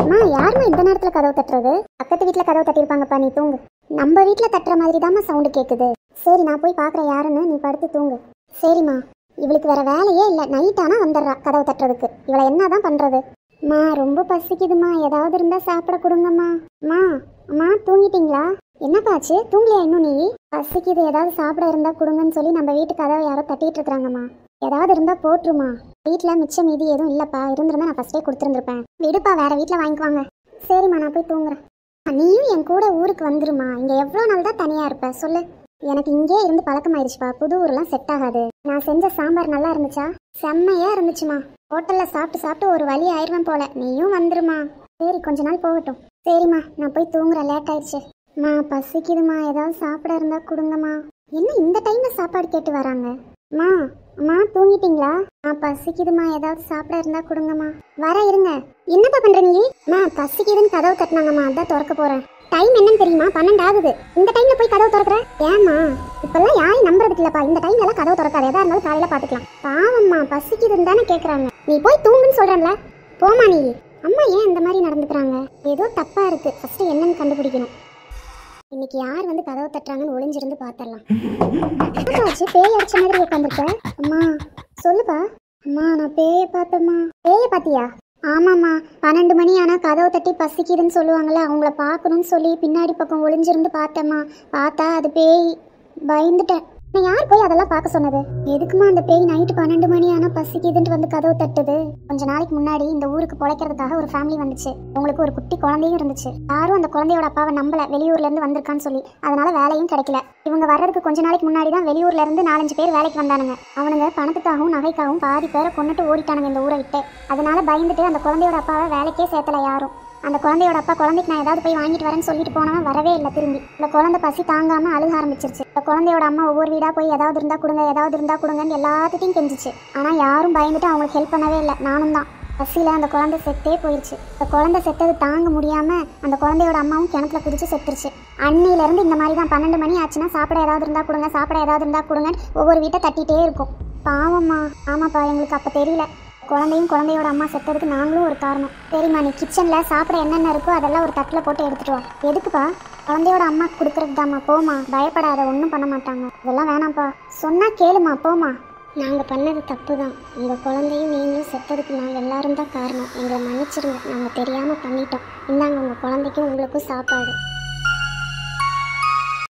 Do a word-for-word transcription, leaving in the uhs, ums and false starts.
அம்மா யாருமா இந்த நேரத்துல கதவு தட்டுறது? பக்கத்து வீட்டுல கதவு தட்டிருப்பாங்கப்பா, நீ தூங்கு. நம்ம வீட்டுல தட்டுற மாதிரி தாம்மா சவுண்டு கேக்குது. சரி நான் போய் பாக்குறேன் யாருன்னு, நீ படுத்து தூங்கு. சரிம்மா. இவளுக்கு வேற வேலையே இல்ல, நைட் ஆனா வந்துடுறா கதவு தட்டுறதுக்கு. இவளை என்னதான் பண்றது? மா ரொம்ப பசிக்குதுமா, ஏதாவது இருந்தா சாப்பிட கொடுங்கம்மா. மா அம்மா தூங்கிட்டீங்களா? என்னப்பாச்சு, தூங்கலையா இன்னும்? நீ பசிக்குது, ஏதாவது சாப்பிட இருந்தா கொடுங்கன்னு சொல்லி நம்ம வீட்டு கதவை யாரோ தட்டிட்டு இருக்காங்கம்மா. ஏதாவது இருந்தா போட்டுருமா. வீட்டுல மிச்சம் மீதி எதுவும் இல்லப்பா, இருந்திருந்தா நான் ஃபர்ஸ்டே கொடுத்துருந்துருப்பேன். விடுப்பா, வேற வீட்டுல வாங்கிக்குவாங்க. சரிம்மா நான் போய் தூங்குறேன். நீயும் என் கூட ஊருக்கு வந்துருமா. இங்க எவ்வளவு நாள் தான் தனியா இருப்ப சொல்லு. எனக்கு இங்கே இருந்து பழக்கமாயிருச்சுப்பா, புது ஊர்லாம் செட் ஆகாது. நான் செஞ்ச சாம்பார் நல்லா இருந்துச்சா? செம்மையா இருந்துச்சுமா. ஹோட்டல்ல சாப்பிட்டு சாப்பிட்டு ஒரு வழி ஆயிடுவேன் போல. நீயும் வந்துருமா. சரி கொஞ்ச நாள் போகட்டும். சரிம்மா நான் போய் தூங்குறேன், லேட் ஆயிடுச்சு. மா பசிக்குதுமா, ஏதாவது சாப்பிட இருந்தா கொடுங்கம்மா. என்ன இந்த டைம்ல சாப்பாடு கேட்டு வராங்க? மா அம்மா தூங்கிட்டீங்களா? ஆ பசிக்குதுமா, ஏதாவது சாப்பிட இருந்தா கொடுங்கம்மா. வர இருங்க. என்னப்பா பண்ற நீ? மா பசிக்குதுன்னு கதவு தட்டினாங்கம்மா, அதான் திறக்க போறேன். டைம் என்னன்னு தெரியுமா? பன்னெண்டு ஆகுது. இந்த டைம்ல போய் கதவு திறக்கிற? ஏமா இப்பெல்லாம் யாரையும் நம்புறதுக்கு இல்லப்பா. இந்த டைம்ல எல்லாம் கதவு திறக்காது, எதா இருந்தாலும் காலையில பாத்துக்கலாம். பாவம்மா பசிக்குதுன்னு தானே கேக்குறாங்க. நீ போய் தூங்குன்னு சொல்றேன்ல, போமா நீ. அம்மா ஏன் இந்த மாதிரி நடந்துக்கிறாங்க? ஏதோ தப்பா இருக்கு, ஃபர்ஸ்ட் என்னன்னு கண்டுபிடிக்கணும். இன்னைக்கு யார் வந்து கதவு தட்டுறாங்கன்னு ஒளிஞ்சிருந்து பாத்திரலாம். பேய் அடிச்ச மாதிரி உட்காந்துருக்க. அம்மா சொல்லுப்பா. அம்மா நான் பேய பார்த்தம்மா. பேய பாத்தியா? ஆமாம்மா, பன்னெண்டு மணி ஆனால் கதவு தட்டி பசிக்குதுன்னு சொல்லுவாங்கள்ல, அவங்கள பார்க்கணும்னு சொல்லி பின்னாடி பக்கம் ஒளிஞ்சிருந்து பார்த்தேம்மா. பார்த்தா அது பேய். பயந்துட்டேன். நான் யார் போய் அதெல்லாம் பார்க்க சொன்னது? எதுக்குமா அந்த பேய் நைட்டு பன்னெண்டு மணி ஆனால் பசிக்குதுன்ட்டு வந்து கதவு தட்டுது? கொஞ்ச நாளைக்கு முன்னாடி இந்த ஊருக்கு பொழைக்கிறதுக்காக ஒரு ஃபேமிலி வந்துச்சு. உங்களுக்கு ஒரு குட்டி குழந்தையும் இருந்துச்சு. யாரும் அந்த குழந்தையோட அப்பாவை நம்பல, வெளியூர்ல இருந்து வந்திருக்கான்னு சொல்லி. அதனால வேலையும் கிடைக்கல. இவங்க வர்றதுக்கு கொஞ்ச நாளைக்கு முன்னாடி தான் வெளியூர்ல இருந்து நாலஞ்சு பேர் வேலைக்கு வந்தானுங்க. அவனுங்க பணத்துக்காகவும் நகைக்காகவும் பாதி பேரை கொண்டுட்டு ஓடிட்டானுங்க இந்த ஊரை விட்டு. அதனால பயந்துட்டு அந்த குழந்தையோட அப்பாவை வேலைக்கே சேர்த்தல யாரும். அந்த குழந்தையோட அப்பா குழந்தைக்கு நான் ஏதாவது போய் வாங்கிட்டு வரேன்னு சொல்லிட்டு போனவன் வரவே இல்லை திரும்பி. இந்த குழந்தை பசி தாங்காம அழுக ஆரம்பிச்சிருச்சு. இந்த குழந்தையோட அம்மா ஒவ்வொரு வீடா போய் ஏதாவது இருந்தா கொடுங்க, ஏதாவது இருந்தா கொடுங்கன்னு எல்லாத்துட்டையும் கெஞ்சிச்சு. ஆனா யாரும் பயந்துட்டு அவங்களுக்கு ஹெல்ப் பண்ணவே இல்லை. நானும் தான். பசியில அந்த குழந்தை செத்தே போயிடுச்சு. இந்த குழந்தை செத்தது தாங்க முடியாம அந்த குழந்தையோட அம்மாவும் கிணத்துல குதிச்சு செத்துருச்சு. அன்னில இருந்து இந்த மாதிரி தான் பன்னெண்டு மணி ஆச்சுன்னா சாப்பிட ஏதாவது இருந்தா கொடுங்க, சாப்பிட ஏதாவது இருந்தா கொடுங்கன்னு ஒவ்வொரு வீட்டை தட்டிட்டே இருக்கும். பாவம்மா. ஆமாப்பா, எங்களுக்கு அப்ப தெரியல. குழந்தையும் குழந்தையோட அம்மா செத்ததுக்கு நாங்களும் ஒரு காரணம். சரிம்மா, நீ கிச்சன்ல சாப்பிட என்னென்ன இருக்கோ அதெல்லாம் ஒரு தட்டில் போட்டு எடுத்துட்டு வா. எதுக்குப்பா? குழந்தையோட அம்மா கொடுக்கறது தாம்மா. போமா, பயப்படாத, ஒன்றும் பண்ண மாட்டாங்க. இதெல்லாம் வேணாம்ப்பா. சொன்னா கேளுமா, போமா. நாங்கள் பண்ணது தப்பு தான். உங்கள் குழந்தையும் நீங்களும் செத்ததுக்கு நாங்கள் எல்லாரும் தான் காரணம். எங்களை மன்னிச்சிருங்க, நாங்கள் தெரியாமல் பண்ணிட்டோம். இந்தாங்க உங்கள் குழந்தைக்கும் உங்களுக்கும் சாப்பாடு.